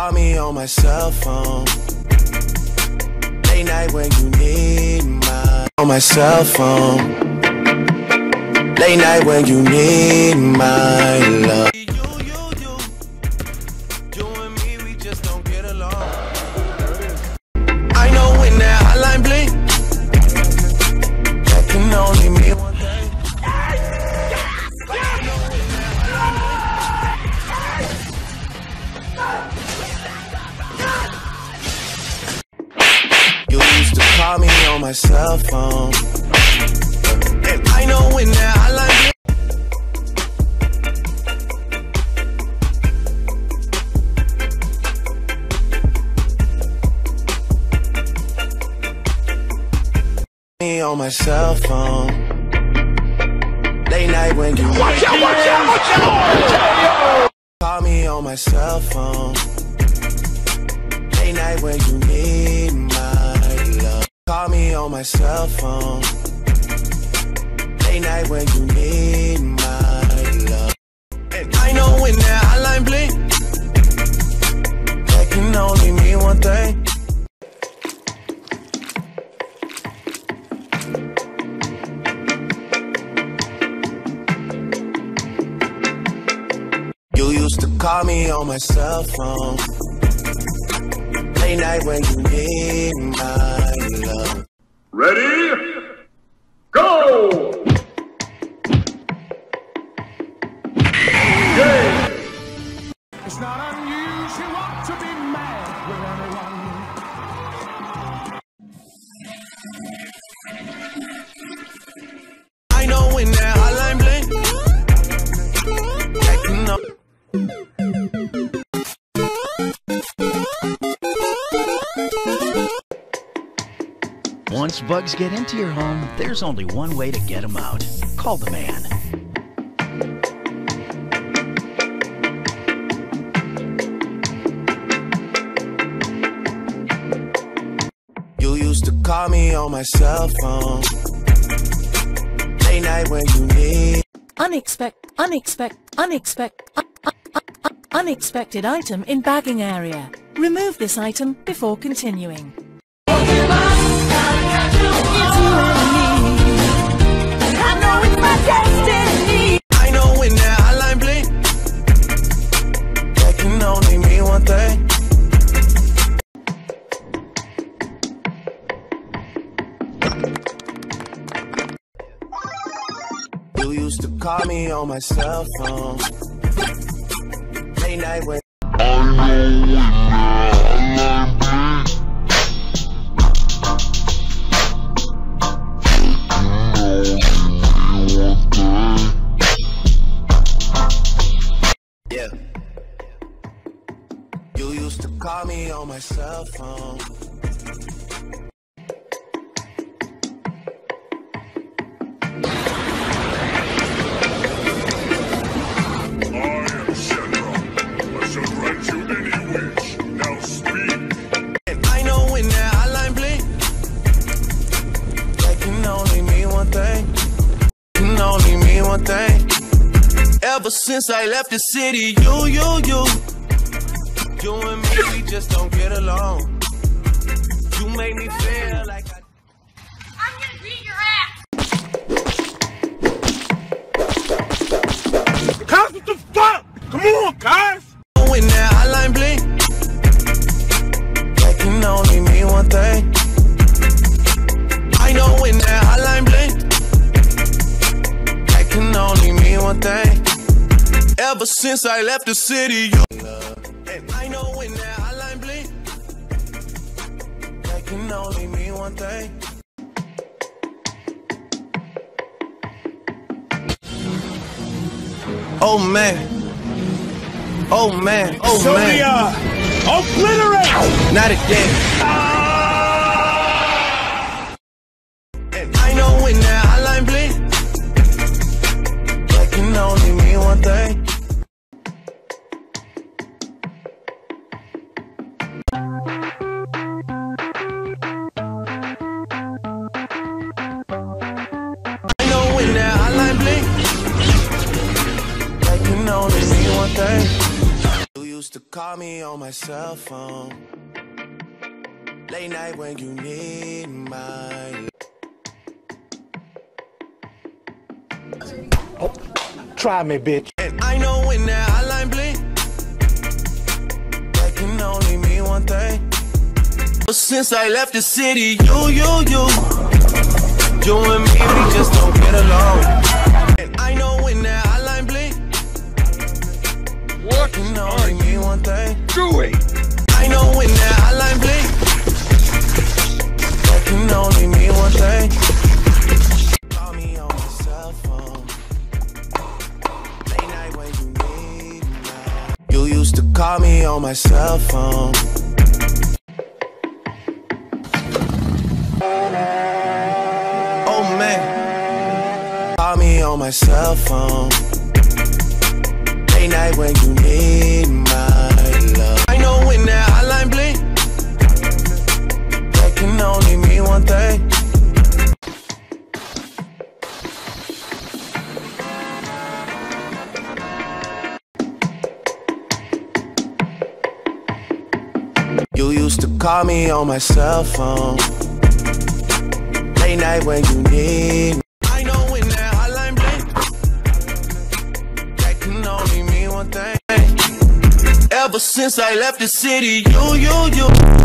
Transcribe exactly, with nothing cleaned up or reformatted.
call me on my cell phone. Late night when you need my on my cell phone. Late night when you need my love. You, you, you, you and me, we just don't get along. I know when that hotline blink, that can only mean one thing. You used to call me on my cell phone, and I know when that hotline blink. Me on my cell phone. Late night when you watch out, watch out, watch out. Call me on my cell phone. Late night when you need my love. Call me on my cell phone. Late night when you need my love. And I know when that hotline blink, that can only mean one thing. You used to call me on my cell phone. Late night when you need my love. Ready? Go! Game! It's not unusual to be mad with anyone. I know when that hotline blink, that can know. Once bugs get into your home, there's only one way to get them out. Call the man. You used to call me on my cell phone. Late night when you need. Unexpected, unexpected, unexpected, un un un unexpected item in bagging area. Remove this item before continuing. I know when that hotline blink, that can only mean one thing. You used to call me on my cell phone. Late night when yeah. You used to call me on my cell phone. One thing. Ever since I left the city, you, you, you, you and me, we just don't get along. You make me feel like I... I'm gonna beat your ass. Guys, what the fuck? Come on, guys. When that hotline blink, that can only mean one thing. I know when that hotline blink, can only mean one thing. Ever since I left the city, you love. And I know when that hotline blink, that can only mean one thing. Oh man. Oh man. Oh so man. The, uh, obliterate! Not again. Ah! And I know when that hotline blink, can only mean one thing. I know when that hotline blink, that can only mean one thing. You used to call me on my my cell phone. Late night when you need my love. Oh, try me, bitch. And I know when that hotline blink, that can only mean one thing. But since I left the city, you, you, you, you and me, we just don't get along. And I know when that hotline blink, What can are only you mean one thing. doing? I know when that hotline blink, that can only mean one thing. Call me on my cell phone. Late night when you need me. You used to call me on my cell phone. Oh man, call me on my cell phone. Late night when you need my love. I know when that hotline blink, that can only mean one thing. You used to call me on my cell phone. Late night when you need me. I know when that hotline blink, that can only mean one thing. Ever since I left the city, you, you, you